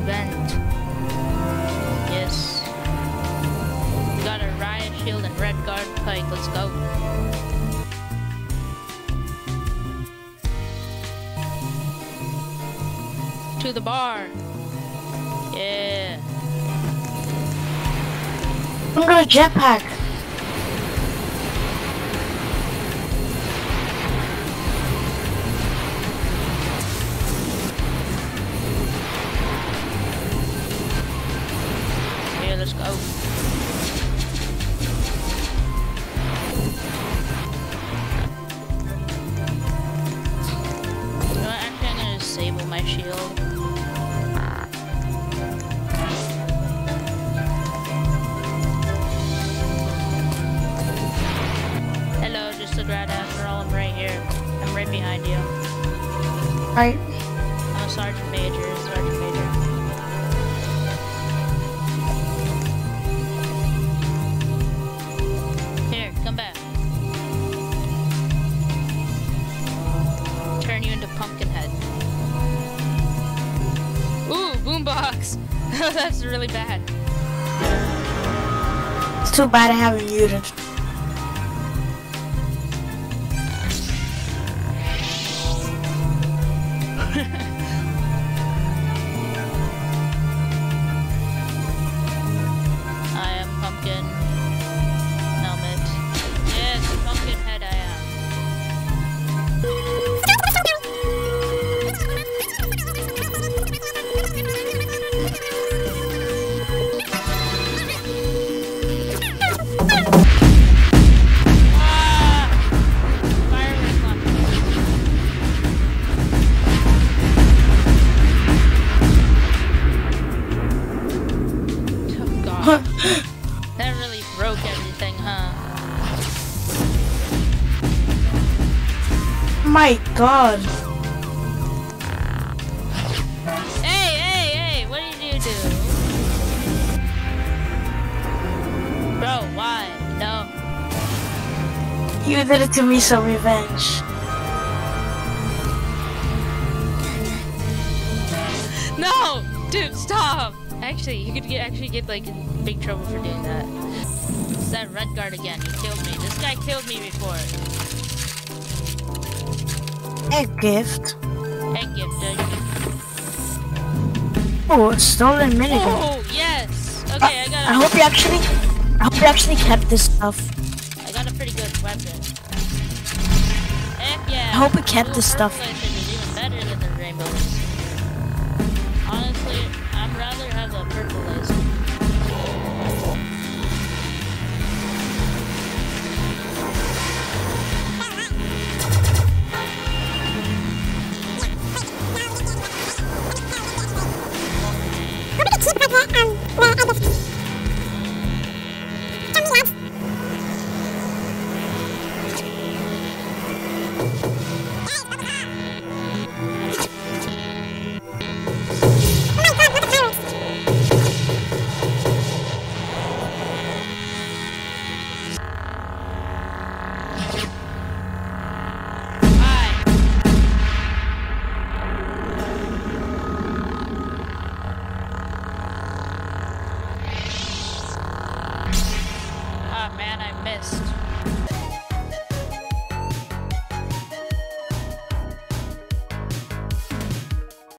event. Yes. We got a riot shield and red guard pike. Let's go. To the bar. Yeah. I'm gonna jetpack. Yeah, let's go. You know what? Actually, I'm gonna disable my shield. Hello, just a grad after all. I'm right here. I'm right behind you. Right. I'm a sergeant major. Sergeant major. Here, come back. Turn you into Pumpkinhead. Ooh, boombox. That's really bad. It's too bad I haven't muted. I am Pumpkin Helmet. Yes, Pumpkinhead I am. Ah! Fireworks on. Oh god. That really broke everything, huh? My god. Hey, what did you do? Bro, why? No. You did it to me, so revenge. No! Dude, stop! Actually, you could get like in big trouble for doing that. It's that red guard again. He killed me. This guy killed me before. Egg gift. Egg gift. Oh, a stolen minigun. Oh, yes! Okay, I hope you actually kept this stuff. I got a pretty good weapon. Heck yeah. I hope it kept Blue this stuff. purplish.